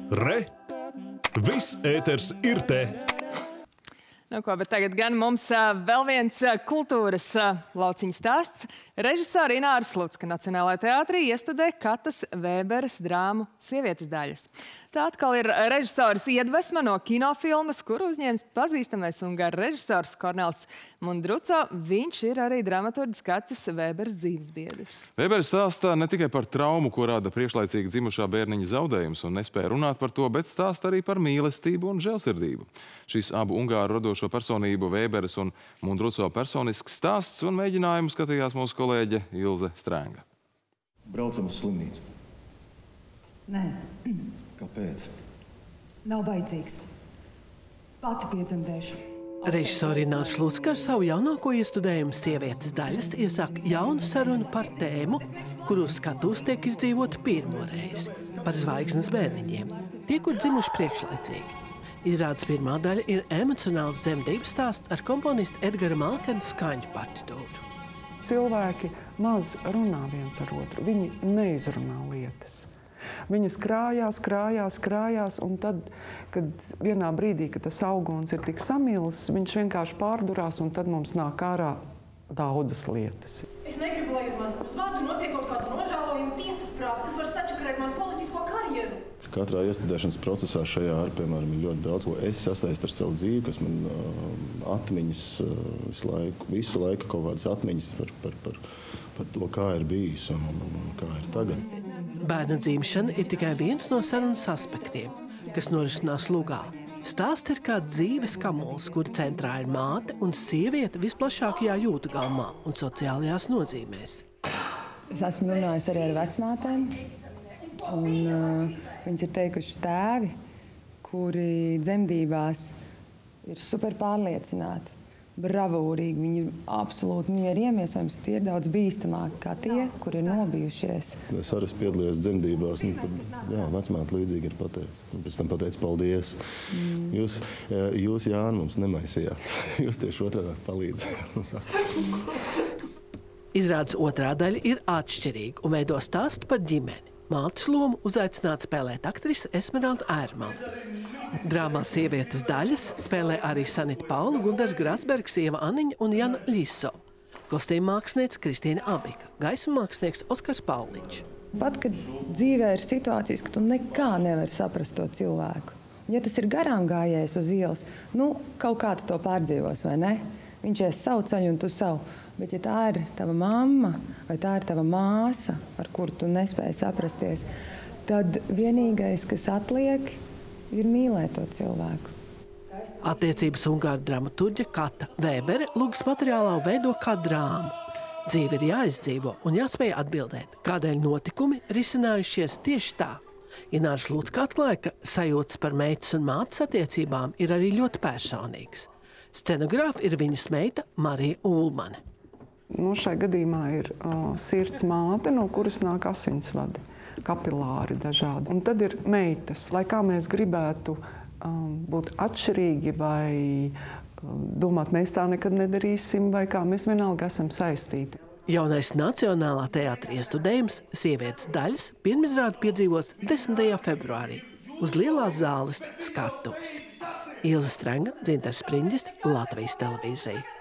Re! Viss ēters ir te! Nu ko, bet tagad gan mums vēl viens kultūras lauciņu stāsts. Režisāra Ināra Slucka Nacionālajā teātrī iestudē Katas Vēberes drāmu Sievietes daļas. Tā atkal ir režisāras iedvesma no kinofilmas, kuru uzņēmis pazīstamais ungāru režisārs Kornels Mundruco. Viņš ir arī dramaturģis Katas Vēberes dzīvesbiedrs. Vēberes stāstā ne tikai par traumu, ko rada priekšlaicīgi dzimušā bērniņa zaudējums un nespēja runāt par to, bet stāsta arī par mīlestību un žēlsirdību. Šis abu ungāru radošo personību Vēberes un Mundruco personisks stāsts un mēģinājumu skatījās mūsu kolēģe Ilze Strēnga. Braucam uz slimnīcu. Nē. Kāpēc? Nav vajadzīgs. Pati piedzemdēšu. Režisāra Ināra Slucka ar savu jaunāko iestudējumu Sievietes daļas iesāk jaunu sarunu par tēmu, kuru skatuves tiek izdzīvota pirmo reizi – par zvaigznes bērniņiem, tie, kur dzimuši priekšlaicīgi. Izrādes pirmā daļa ir emocionāls dzemdības stāsts ar komponistu Edgara Malkena skaņu partitūru. Cilvēki maz runā viens ar otru, viņi neizrunā lietas. Viņas krājās, un tad, kad vienā brīdī, kad tas auguns ir tik samils, viņš vienkārši pārdurās, un tad mums nāk ārā daudzas lietas. Es negribu, lai man uz vārdu notiek kaut kāda nožēlojuma tiesas prāva. Tas var sačakarēt manu politisko karjeru. Katrā iestudēšanas procesā šajā arī, piemēram, ir ļoti daudz, ko es sasaistu ar savu dzīvi, kas man atmiņas visu laiku kaut kādas atmiņas par to, kā ir bijis un kā ir tagad. Bērna dzimšana ir tikai viens no sarunas aspektiem, kas norisinās lugā. Stāsts ir kā dzīves kamols, kura centrā ir māte un sieviete visplašākajā jūtu gaumā un sociālajās nozīmēs. Es esmu runājis arī ar vecmātēm, un viņas ir teikuši tēvi, kuri dzemdībās ir super pārliecināti, bravūrīgi, viņi ir absolūti mieru iemiesojums. Tie ir daudz bīstamāki kā tie, kuri ir nobijušies. Es arī piedalījos dzemdībās, un tad, vecmāte līdzīgi ir pateicis. Un pēc tam pateica paldies. Jūs Jāni, mums nemaisījāt. Jūs tieši otrādi palīdzējāt. Izrādes otrā daļa ir atšķirīga un veido stāstu par ģimeni. Maltes lomu uzaicināta spēlēt aktrise Esmeralda Ērmane. Drāmā Sievietes daļas spēlē arī Sanita Paula, Gundars Grasbergs, Ieva Aniņa un Jana Ļiso. Kostīma māksliniece Kristīna Abika, gaisma mākslinieks Oskars Pauliņš. Pat, kad dzīvē ir situācijas, ka tu nekā nevari saprast to cilvēku. Ja tas ir garām gājējis uz ielas, kaut kā tu to pārdzīvos, vai ne? Viņš ies savu ceļu un tu savu. Bet ja tā ir tava mamma vai tā ir tava māsa, ar kuru tu nespēji saprasties, tad vienīgais, kas atliek, ir mīlēt to cilvēku. Attiecības ungāru dramaturģe Kata Vēbere lūgas materiālā veido kā drāmu. Dzīve ir jāizdzīvo un jāspēj atbildēt, kādēļ notikumi risinājušies tieši tā. Ināra Slucka atklāja, ka sajūtas par meitas un mātes attiecībām ir arī ļoti personīgas. Scenogrāfa ir viņas meita Marija Ulmane. Šai gadījumā ir sirds māte, no kuras nāk asinsvadi, kapilāri dažādi. Un tad ir meitas. Lai kā mēs gribētu būt atšķirīgi vai domāt, mēs tā nekad nedarīsim, vai kā mēs vienalga esam saistīti. Jaunais Nacionālā teātra iestudējums Sievietes daļas pirmizrādi piedzīvos 10. februārī uz Lielās zāles skatuves. Ilze Strēnga, Dzintars Spriņģis, Latvijas televīzija.